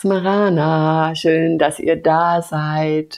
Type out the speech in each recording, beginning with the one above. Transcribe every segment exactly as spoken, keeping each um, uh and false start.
Smarana, schön, dass ihr da seid.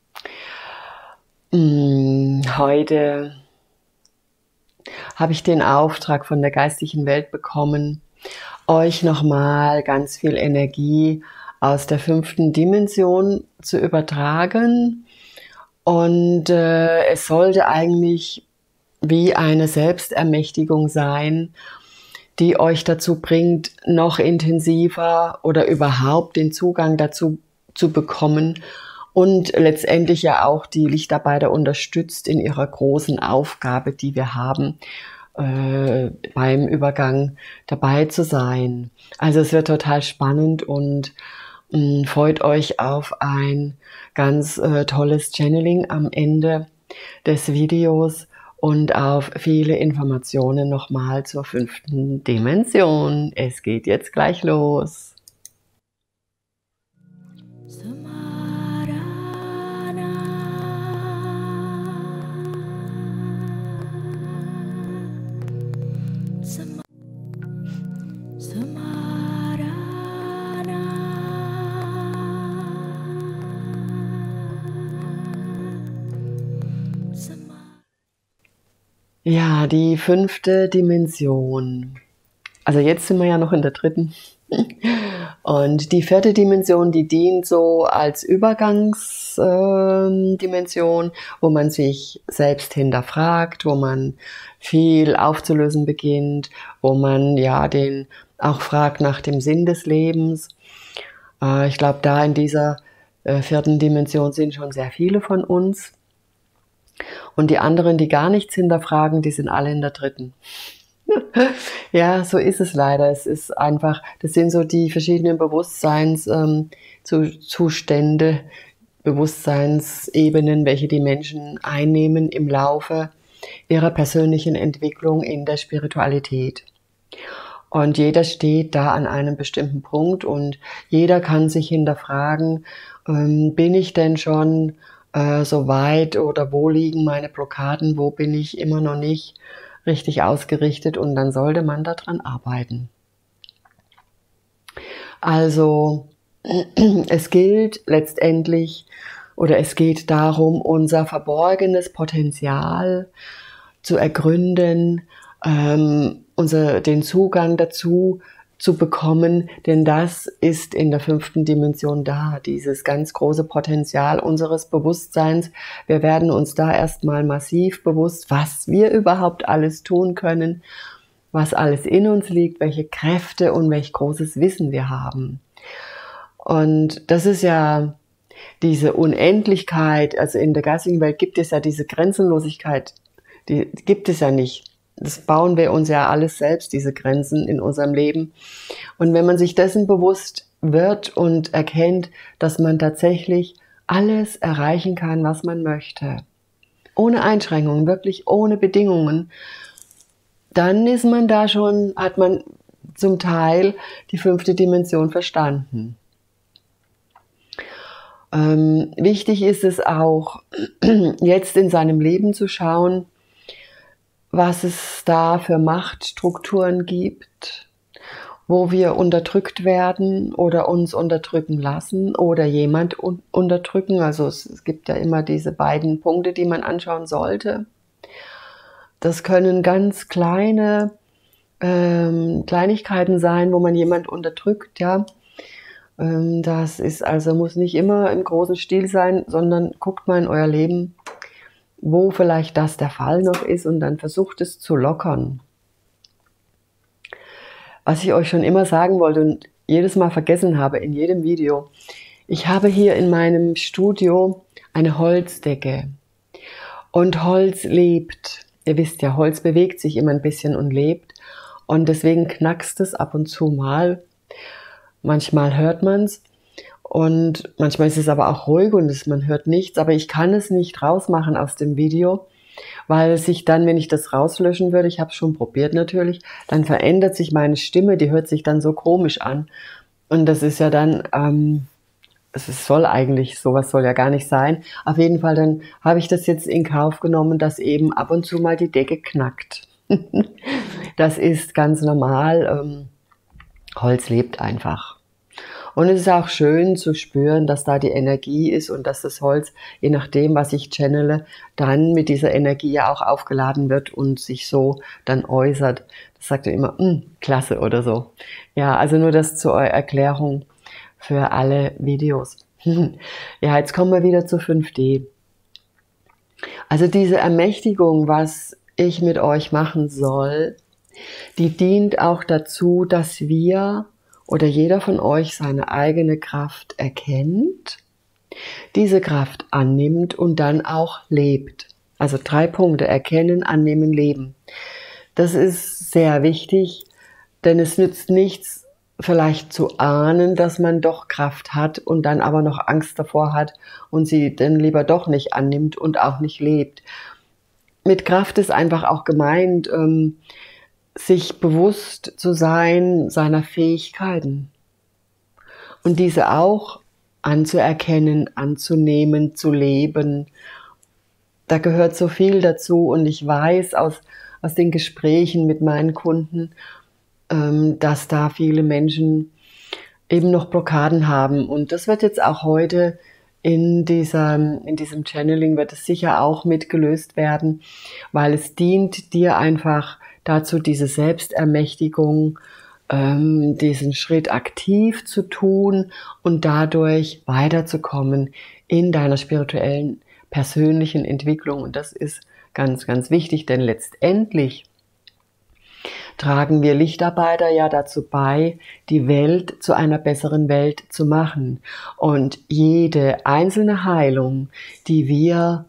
Heute habe ich den Auftrag von der geistigen Welt bekommen, euch nochmal ganz viel Energie aus der fünften Dimension zu übertragen. Und äh, es sollte eigentlich wie eine Selbstermächtigung sein, die euch dazu bringt, noch intensiver oder überhaupt den Zugang dazu zu bekommen und letztendlich ja auch die Lichtarbeiter unterstützt in ihrer großen Aufgabe, die wir haben, äh, beim Übergang dabei zu sein. Also es wird total spannend und mh, freut euch auf ein ganz äh, tolles Channeling am Ende des Videos und auf viele Informationen nochmal zur fünften Dimension. Es geht jetzt gleich los. Ja, die fünfte Dimension. Also jetzt sind wir ja noch in der dritten. Und die vierte Dimension, die dient so als Übergangsdimension, äh, wo man sich selbst hinterfragt, wo man viel aufzulösen beginnt, wo man ja den auch fragt nach dem Sinn des Lebens. Äh, ich glaube, da in dieser äh, vierten Dimension sind schon sehr viele von uns. Und die anderen, die gar nichts hinterfragen, die sind alle in der dritten. Ja, so ist es leider. Es ist einfach, das sind so die verschiedenen Bewusstseinszustände, ähm, Bewusstseinsebenen, welche die Menschen einnehmen im Laufe ihrer persönlichen Entwicklung in der Spiritualität. Und jeder steht da an einem bestimmten Punkt und jeder kann sich hinterfragen, ähm, bin ich denn schon äh, so weit oder wo liegen meine Blockaden, wo bin ich immer noch nicht richtig ausgerichtet, und dann sollte man daran arbeiten. Also es gilt letztendlich oder es geht darum, unser verborgenes Potenzial zu ergründen, ähm, unser, den Zugang dazu zu bekommen, denn das ist in der fünften Dimension da, dieses ganz große Potenzial unseres Bewusstseins. Wir werden uns da erstmal massiv bewusst, was wir überhaupt alles tun können, was alles in uns liegt, welche Kräfte und welch großes Wissen wir haben. Und das ist ja diese Unendlichkeit, also in der geistigen Welt gibt es ja diese Grenzenlosigkeit, die gibt es ja nicht. Das bauen wir uns ja alles selbst, diese Grenzen in unserem Leben. Und wenn man sich dessen bewusst wird und erkennt, dass man tatsächlich alles erreichen kann, was man möchte, ohne Einschränkungen, wirklich ohne Bedingungen, dann ist man da schon, hat man zum Teil die fünfte Dimension verstanden. Ähm, wichtig ist es auch, jetzt in seinem Leben zu schauen, was es da für Machtstrukturen gibt, wo wir unterdrückt werden oder uns unterdrücken lassen oder jemand un- unterdrücken. Also es, es gibt ja immer diese beiden Punkte, die man anschauen sollte. Das können ganz kleine ähm, Kleinigkeiten sein, wo man jemand unterdrückt, ja. Ähm, das ist also, muss nicht immer im großen Stil sein, sondern guckt mal in euer Leben, wo vielleicht das der Fall noch ist, und dann versucht es zu lockern. Was ich euch schon immer sagen wollte und jedes Mal vergessen habe in jedem Video: Ich habe hier in meinem Studio eine Holzdecke und Holz lebt. Ihr wisst ja, Holz bewegt sich immer ein bisschen und lebt, und deswegen knackst es ab und zu mal. Manchmal hört man es. Und manchmal ist es aber auch ruhig und es, man hört nichts, aber ich kann es nicht rausmachen aus dem Video, weil sich dann, wenn ich das rauslöschen würde, ich habe es schon probiert natürlich, dann verändert sich meine Stimme, die hört sich dann so komisch an. Und das ist ja dann, ähm, es soll eigentlich, sowas soll ja gar nicht sein. Auf jeden Fall, dann habe ich das jetzt in Kauf genommen, dass eben ab und zu mal die Decke knackt. Das ist ganz normal, ähm, Holz lebt einfach. Und es ist auch schön zu spüren, dass da die Energie ist und dass das Holz, je nachdem, was ich channele, dann mit dieser Energie ja auch aufgeladen wird und sich so dann äußert. Das sagt er immer, klasse oder so. Ja, also nur das zur Erklärung für alle Videos. Ja, jetzt kommen wir wieder zu fünf D. Also diese Ermächtigung, was ich mit euch machen soll, die dient auch dazu, dass wir oder jeder von euch seine eigene Kraft erkennt, diese Kraft annimmt und dann auch lebt. Also drei Punkte: erkennen, annehmen, leben. Das ist sehr wichtig, denn es nützt nichts, vielleicht zu ahnen, dass man doch Kraft hat und dann aber noch Angst davor hat und sie dann lieber doch nicht annimmt und auch nicht lebt. Mit Kraft ist einfach auch gemeint, ähm, sich bewusst zu sein seiner Fähigkeiten und diese auch anzuerkennen, anzunehmen, zu leben. Da gehört so viel dazu und ich weiß aus, aus den Gesprächen mit meinen Kunden, ähm, dass da viele Menschen eben noch Blockaden haben. Und das wird jetzt auch heute in, dieser, in diesem Channeling wird es sicher auch mitgelöst werden, weil es dient dir einfach dazu, diese Selbstermächtigung, ähm, diesen Schritt aktiv zu tun und dadurch weiterzukommen in deiner spirituellen, persönlichen Entwicklung. Und das ist ganz, ganz wichtig, denn letztendlich tragen wir Lichtarbeiter ja dazu bei, die Welt zu einer besseren Welt zu machen. Und jede einzelne Heilung, die wir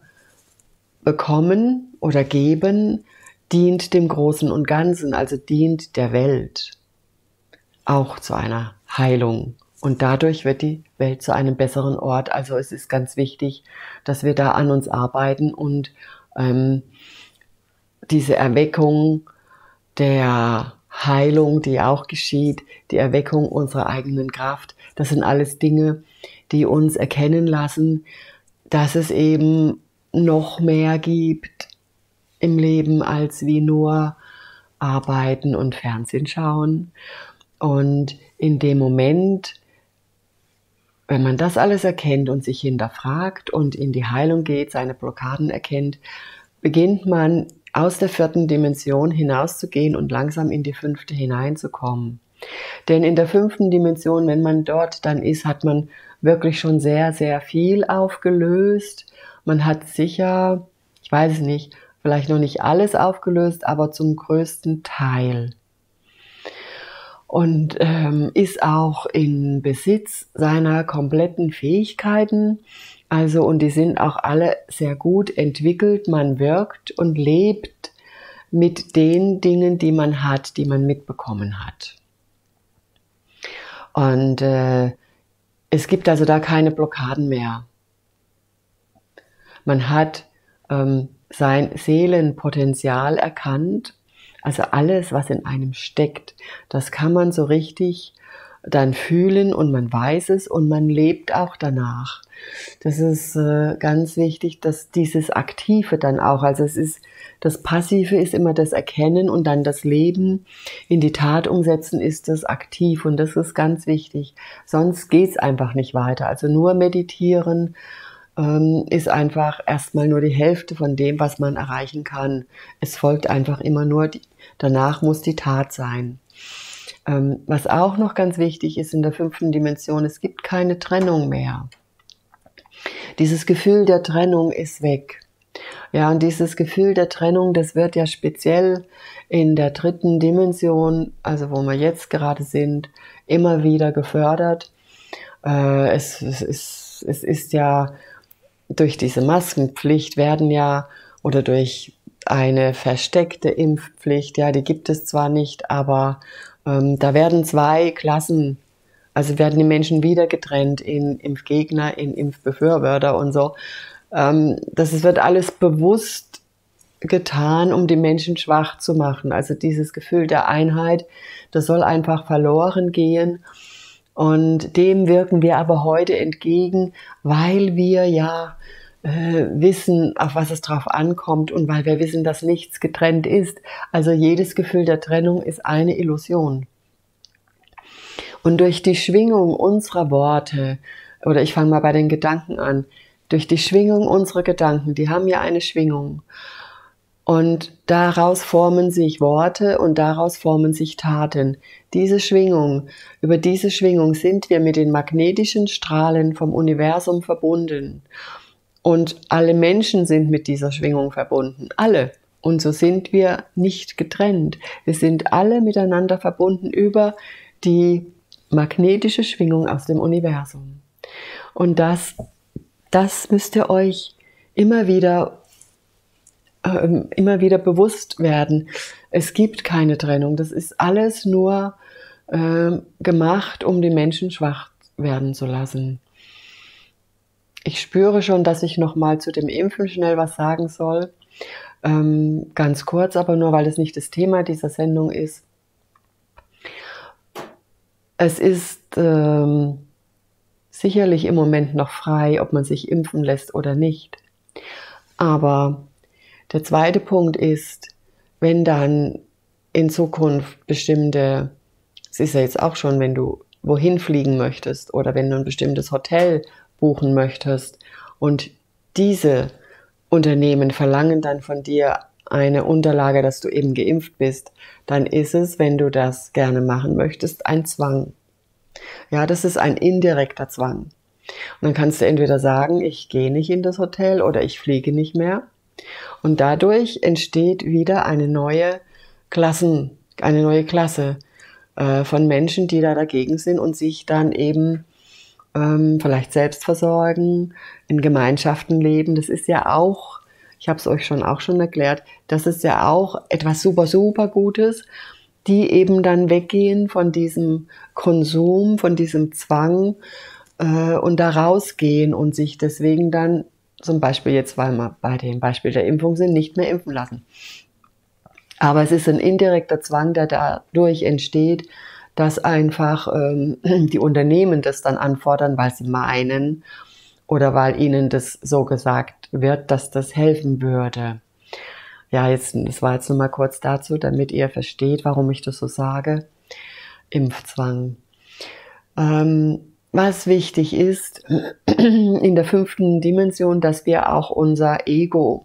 bekommen oder geben, dient dem Großen und Ganzen, also dient der Welt auch zu einer Heilung. Und dadurch wird die Welt zu einem besseren Ort. Also es ist ganz wichtig, dass wir da an uns arbeiten und ähm, diese Erweckung der Heilung, die auch geschieht, die Erweckung unserer eigenen Kraft, das sind alles Dinge, die uns erkennen lassen, dass es eben noch mehr gibt im Leben als wie nur arbeiten und Fernsehen schauen. Und in dem Moment, wenn man das alles erkennt und sich hinterfragt und in die Heilung geht, seine Blockaden erkennt, beginnt man aus der vierten Dimension hinauszugehen und langsam in die fünfte hineinzukommen. Denn in der fünften Dimension, wenn man dort dann ist, hat man wirklich schon sehr, sehr viel aufgelöst. Man hat sicher, ich weiß es nicht, vielleicht noch nicht alles aufgelöst, aber zum größten Teil. Und ähm, ist auch in Besitz seiner kompletten Fähigkeiten. Also, und die sind auch alle sehr gut entwickelt. Man wirkt und lebt mit den Dingen, die man hat, die man mitbekommen hat. Und äh, es gibt also da keine Blockaden mehr. Man hat ähm, sein Seelenpotenzial erkannt, also alles, was in einem steckt, das kann man so richtig dann fühlen und man weiß es und man lebt auch danach. Das ist äh, ganz wichtig, dass dieses Aktive dann auch, also es ist, das Passive ist immer das Erkennen und dann das Leben in die Tat umsetzen ist das aktiv und das ist ganz wichtig. Sonst geht's einfach nicht weiter. Also nur meditieren ähm, ist einfach erstmal nur die Hälfte von dem, was man erreichen kann. Es folgt einfach immer nur, die, danach muss die Tat sein. Ähm, was auch noch ganz wichtig ist in der fünften Dimension, es gibt keine Trennung mehr. Dieses Gefühl der Trennung ist weg. Ja, und dieses Gefühl der Trennung, das wird ja speziell in der dritten Dimension, also wo wir jetzt gerade sind, immer wieder gefördert. Äh, es, es, ist, es ist ja durch diese Maskenpflicht werden ja, oder durch eine versteckte Impfpflicht, ja, die gibt es zwar nicht, aber ähm, da werden zwei Klassen, also werden die Menschen wieder getrennt in Impfgegner, in Impfbefürworter und so. Ähm, das wird alles bewusst getan, um die Menschen schwach zu machen. Also dieses Gefühl der Einheit, das soll einfach verloren gehen. Und dem wirken wir aber heute entgegen, weil wir ja äh, wissen, auf was es drauf ankommt und weil wir wissen, dass nichts getrennt ist. Also jedes Gefühl der Trennung ist eine Illusion. Und durch die Schwingung unserer Worte, oder ich fange mal bei den Gedanken an, durch die Schwingung unserer Gedanken, die haben ja eine Schwingung. Und daraus formen sich Worte und daraus formen sich Taten. Diese Schwingung, über diese Schwingung sind wir mit den magnetischen Strahlen vom Universum verbunden. Und alle Menschen sind mit dieser Schwingung verbunden. Alle. Und so sind wir nicht getrennt. Wir sind alle miteinander verbunden über die magnetische Schwingung aus dem Universum. Und das, das müsst ihr euch immer wieder immer wieder bewusst werden. Es gibt keine Trennung. Das ist alles nur äh, gemacht, um die Menschen schwach werden zu lassen. Ich spüre schon, dass ich noch mal zu dem Impfen schnell was sagen soll. Ähm, ganz kurz, aber nur, weil es nicht das Thema dieser Sendung ist. Es ist ähm, sicherlich im Moment noch frei, ob man sich impfen lässt oder nicht. Aber der zweite Punkt ist, wenn dann in Zukunft bestimmte, es ist ja jetzt auch schon, wenn du wohin fliegen möchtest oder wenn du ein bestimmtes Hotel buchen möchtest und diese Unternehmen verlangen dann von dir eine Unterlage, dass du eben geimpft bist, dann ist es, wenn du das gerne machen möchtest, ein Zwang. Ja, das ist ein indirekter Zwang. Und dann kannst du entweder sagen, ich gehe nicht in das Hotel oder ich fliege nicht mehr. Und dadurch entsteht wieder eine neue Klassen, eine neue Klasse äh, von Menschen, die da dagegen sind und sich dann eben ähm, vielleicht selbst versorgen, in Gemeinschaften leben. Das ist ja auch, ich habe es euch schon auch schon erklärt, das ist ja auch etwas super, super Gutes, die eben dann weggehen von diesem Konsum, von diesem Zwang äh, und da rausgehen und sich deswegen dann zum Beispiel jetzt, weil wir bei dem Beispiel der Impfung sind, nicht mehr impfen lassen. Aber es ist ein indirekter Zwang, der dadurch entsteht, dass einfach ähm, die Unternehmen das dann anfordern, weil sie meinen oder weil ihnen das so gesagt wird, dass das helfen würde. Ja, jetzt, das war jetzt nur mal kurz dazu, damit ihr versteht, warum ich das so sage. Impfzwang. Ähm, Was wichtig ist in der fünften Dimension, dass wir auch unser Ego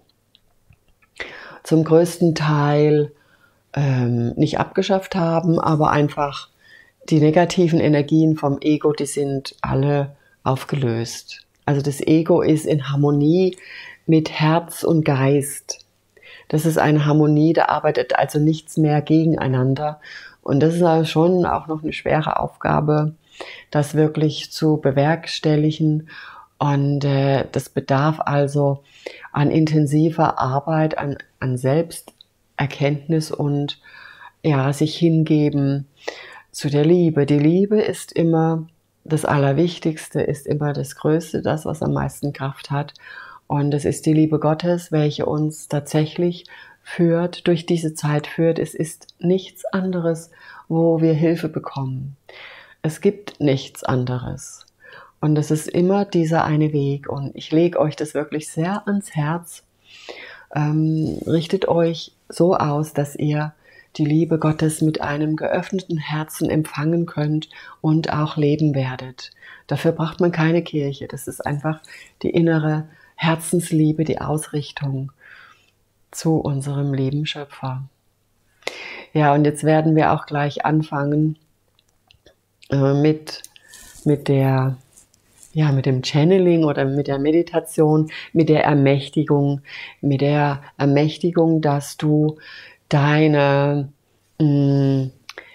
zum größten Teil ähm, nicht abgeschafft haben, aber einfach die negativen Energien vom Ego, die sind alle aufgelöst. Also das Ego ist in Harmonie mit Herz und Geist. Das ist eine Harmonie, da arbeitet also nichts mehr gegeneinander. Und das ist also schon auch noch eine schwere Aufgabe, das wirklich zu bewerkstelligen. Und äh, das bedarf also an intensiver Arbeit, an, an Selbsterkenntnis und ja, sich hingeben zu der Liebe. Die Liebe ist immer das Allerwichtigste, ist immer das Größte, das, was am meisten Kraft hat. Und es ist die Liebe Gottes, welche uns tatsächlich führt, durch diese Zeit führt. Es ist nichts anderes, wo wir Hilfe bekommen. Es gibt nichts anderes. Und es ist immer dieser eine Weg. Und ich lege euch das wirklich sehr ans Herz. Ähm, richtet euch so aus, dass ihr die Liebe Gottes mit einem geöffneten Herzen empfangen könnt und auch leben werdet. Dafür braucht man keine Kirche. Das ist einfach die innere Herzensliebe, die Ausrichtung zu unserem lieben Schöpfer. Ja, und jetzt werden wir auch gleich anfangen äh, mit, mit der, ja, mit dem Channeling oder mit der Meditation, mit der Ermächtigung, mit der Ermächtigung, dass du deine, mh,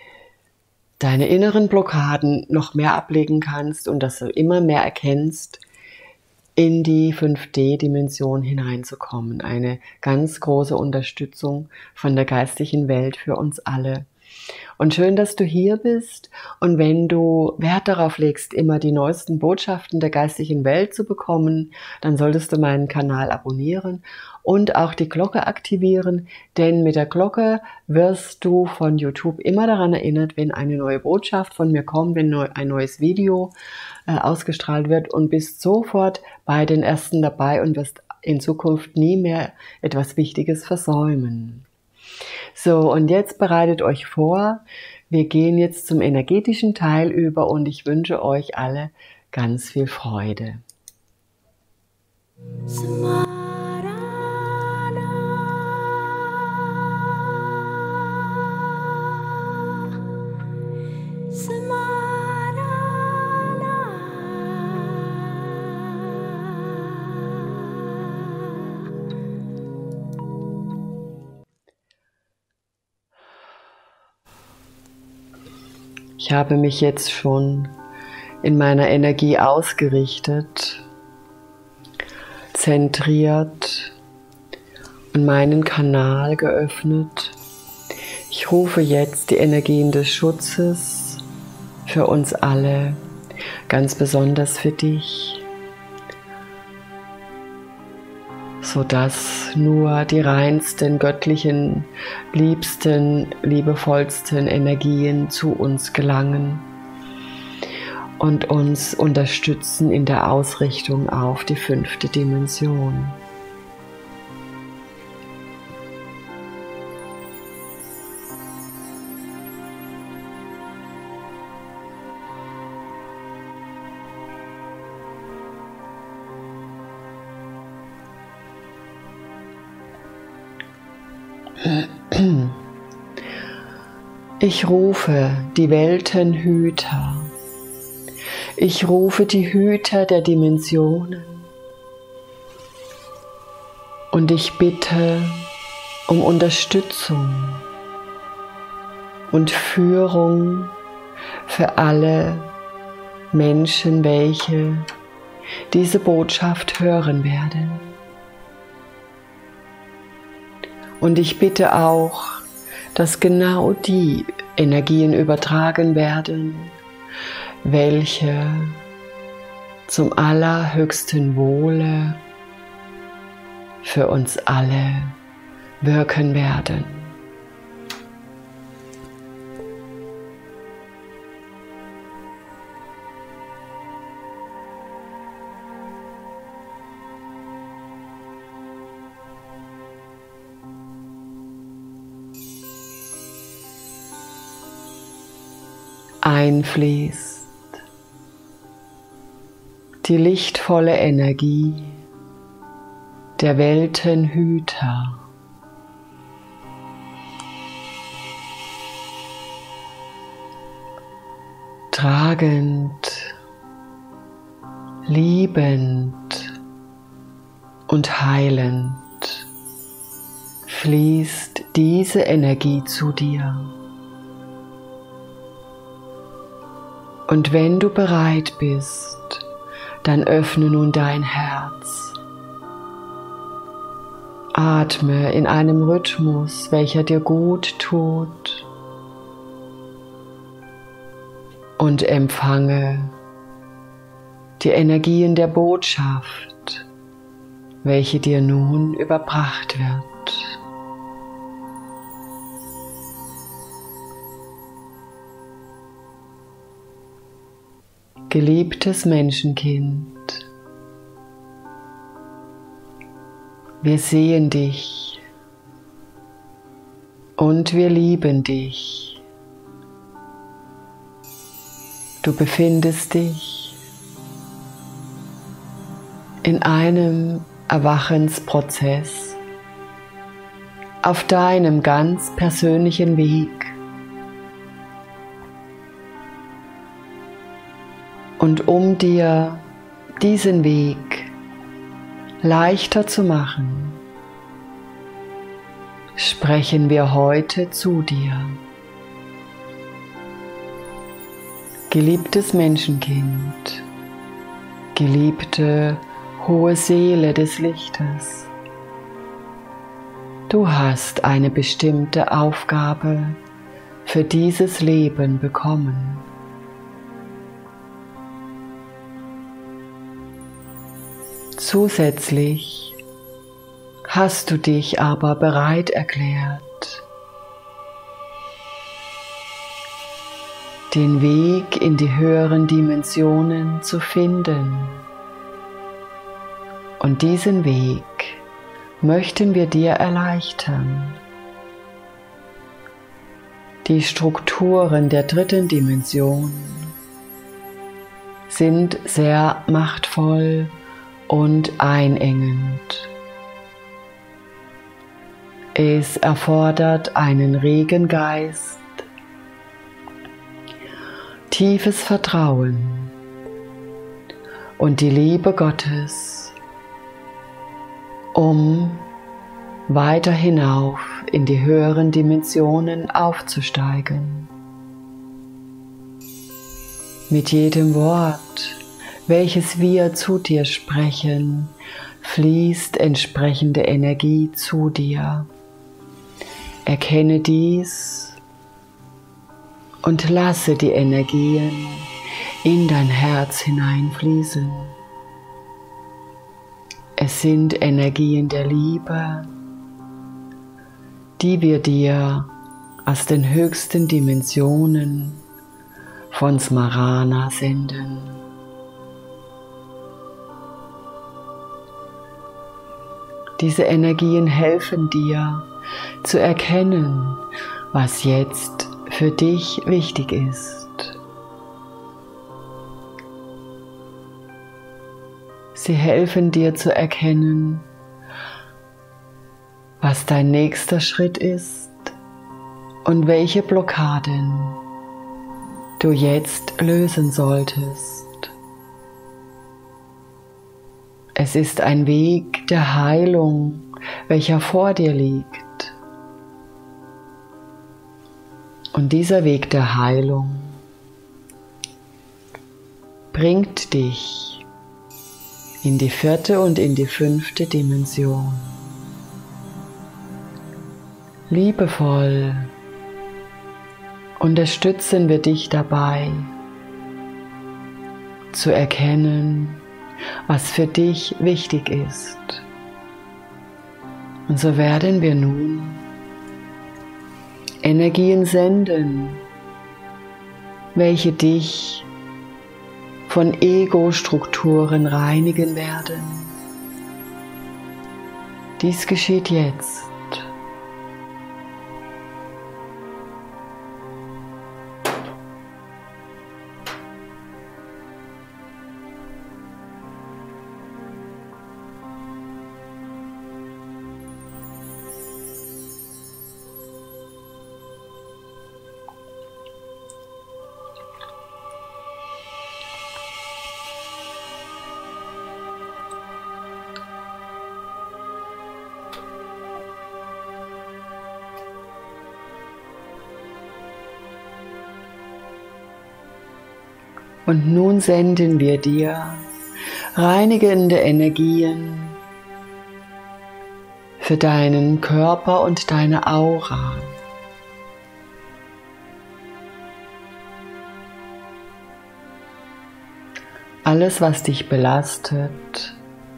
deine inneren Blockaden noch mehr ablegen kannst und dass du immer mehr erkennst, in die fünf D-Dimension hineinzukommen. Eine ganz große Unterstützung von der geistigen Welt für uns alle. Und schön, dass du hier bist. Und wenn du Wert darauf legst, immer die neuesten Botschaften der geistigen Welt zu bekommen, dann solltest du meinen Kanal abonnieren und auch die Glocke aktivieren, denn mit der Glocke wirst du von YouTube immer daran erinnert, wenn eine neue Botschaft von mir kommt, wenn ein neues Video äh, ausgestrahlt wird, und bist sofort bei den Ersten dabei und wirst in Zukunft nie mehr etwas Wichtiges versäumen. So, und jetzt bereitet euch vor, wir gehen jetzt zum energetischen Teil über und ich wünsche euch alle ganz viel Freude. Ich habe mich jetzt schon in meiner Energie ausgerichtet, zentriert und meinen Kanal geöffnet. Ich rufe jetzt die Energien des Schutzes für uns alle, ganz besonders für dich, sodass nur die reinsten, göttlichen, liebsten, liebevollsten Energien zu uns gelangen und uns unterstützen in der Ausrichtung auf die fünfte Dimension. Ich rufe die Weltenhüter. Ich rufe die Hüter der Dimensionen. Und ich bitte um Unterstützung und Führung für alle Menschen, welche diese Botschaft hören werden. Und ich bitte auch, dass genau die Energien übertragen werden, welche zum allerhöchsten Wohle für uns alle wirken werden. Einfließt die lichtvolle Energie der Weltenhüter. Tragend, liebend und heilend fließt diese Energie zu dir. Und wenn du bereit bist, dann öffne nun dein Herz. Atme in einem Rhythmus, welcher dir gut tut, und empfange die Energien der Botschaft, welche dir nun überbracht wird. Geliebtes Menschenkind, wir sehen dich und wir lieben dich. Du befindest dich in einem Erwachensprozess auf deinem ganz persönlichen Weg. Und um dir diesen Weg leichter zu machen, sprechen wir heute zu dir. Geliebtes Menschenkind, geliebte hohe Seele des Lichtes, du hast eine bestimmte Aufgabe für dieses Leben bekommen. Zusätzlich hast du dich aber bereit erklärt, den Weg in die höheren Dimensionen zu finden. Und diesen Weg möchten wir dir erleichtern. Die Strukturen der dritten Dimension sind sehr machtvoll und einengend. Es erfordert einen regen Geist, tiefes Vertrauen und die Liebe Gottes, um weiter hinauf in die höheren Dimensionen aufzusteigen. Mit jedem Wort, welches wir zu dir sprechen, fließt entsprechende Energie zu dir. Erkenne dies und lasse die Energien in dein Herz hineinfließen. Es sind Energien der Liebe, die wir dir aus den höchsten Dimensionen von Smarana senden. Diese Energien helfen dir zu erkennen, was jetzt für dich wichtig ist. Sie helfen dir zu erkennen, was dein nächster Schritt ist und welche Blockaden du jetzt lösen solltest. Es ist ein Weg der Heilung, welcher vor dir liegt. Und dieser Weg der Heilung bringt dich in die vierte und in die fünfte Dimension. Liebevoll unterstützen wir dich dabei, zu erkennen, was für dich wichtig ist. Und so werden wir nun Energien senden, welche dich von Ego-Strukturen reinigen werden. Dies geschieht jetzt. Und nun senden wir dir reinigende Energien für deinen Körper und deine Aura. Alles, was dich belastet,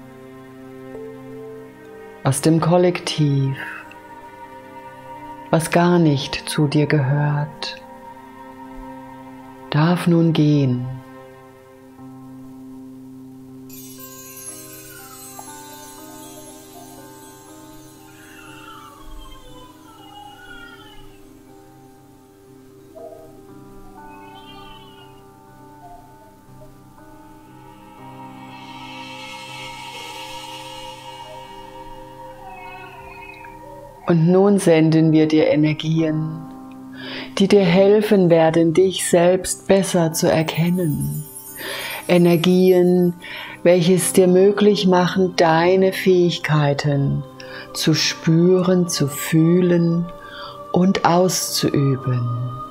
aus dem Kollektiv, was gar nicht zu dir gehört, darf nun gehen. Und nun senden wir dir Energien, die dir helfen werden, dich selbst besser zu erkennen. Energien, welche es dir möglich machen, deine Fähigkeiten zu spüren, zu fühlen und auszuüben.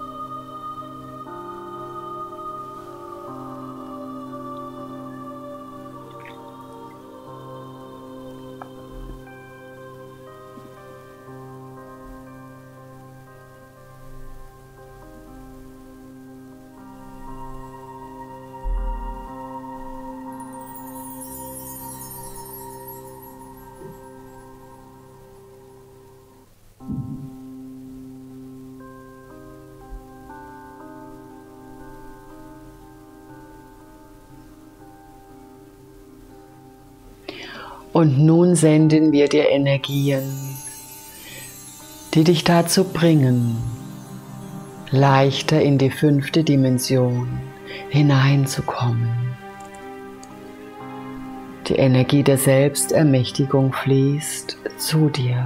Und nun senden wir dir Energien, die dich dazu bringen, leichter in die fünfte Dimension hineinzukommen. Die Energie der Selbstermächtigung fließt zu dir.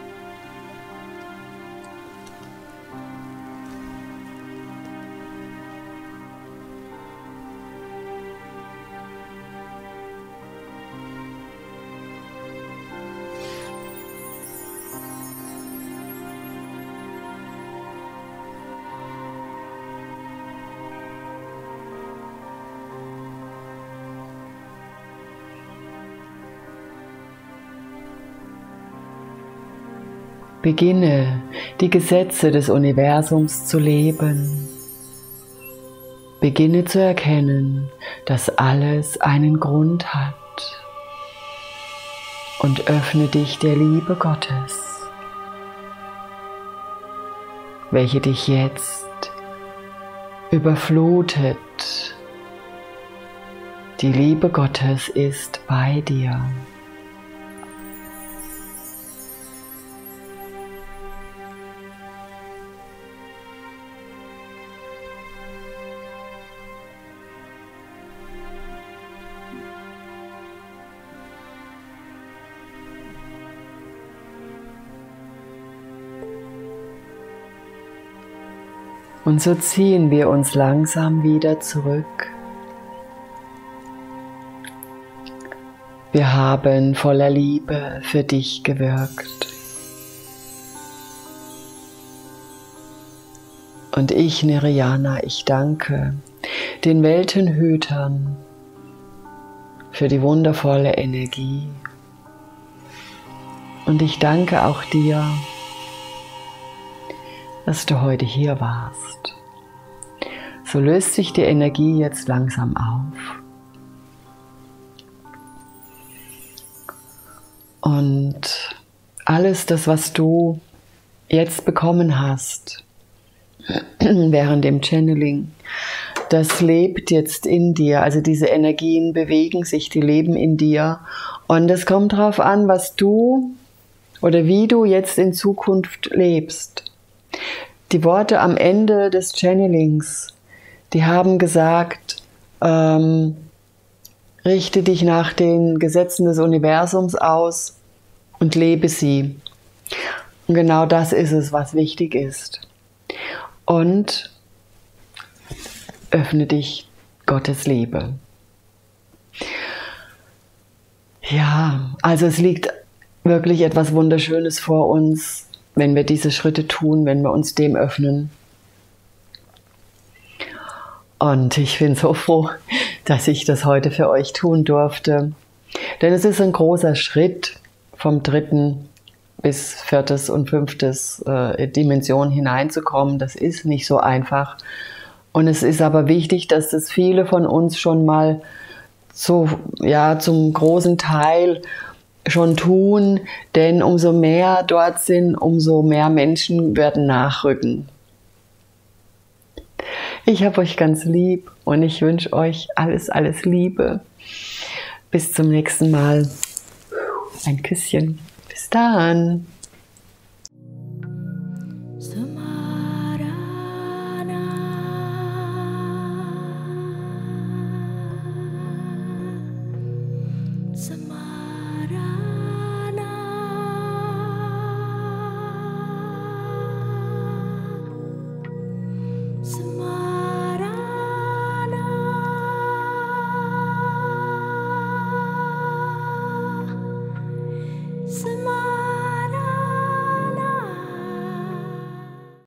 Beginne, die Gesetze des Universums zu leben. Beginne zu erkennen, dass alles einen Grund hat. Und öffne dich der Liebe Gottes, welche dich jetzt überflutet. Die Liebe Gottes ist bei dir. Und so ziehen wir uns langsam wieder zurück. Wir haben voller Liebe für dich gewirkt. Und ich, Nirjana, ich danke den Weltenhütern für die wundervolle Energie. Und ich danke auch dir, dass du heute hier warst. So löst sich die Energie jetzt langsam auf. Und alles das, was du jetzt bekommen hast, während dem Channeling, das lebt jetzt in dir. Also diese Energien bewegen sich, die leben in dir. Und es kommt darauf an, was du oder wie du jetzt in Zukunft lebst. Die Worte am Ende des Channelings, die haben gesagt, ähm, richte dich nach den Gesetzen des Universums aus und lebe sie. Und genau das ist es, was wichtig ist. Und öffne dich Gottes Liebe. Ja, also es liegt wirklich etwas Wunderschönes vor uns, wenn wir diese Schritte tun, wenn wir uns dem öffnen. Und ich bin so froh, dass ich das heute für euch tun durfte. Denn es ist ein großer Schritt, vom dritten bis viertes und fünftes äh, Dimension hineinzukommen. Das ist nicht so einfach. Und es ist aber wichtig, dass das viele von uns schon mal so, ja, zum großen Teil schon tun, denn umso mehr dort sind, umso mehr Menschen werden nachrücken. Ich habe euch ganz lieb und ich wünsche euch alles, alles Liebe. Bis zum nächsten Mal. Ein Küsschen. Bis dann.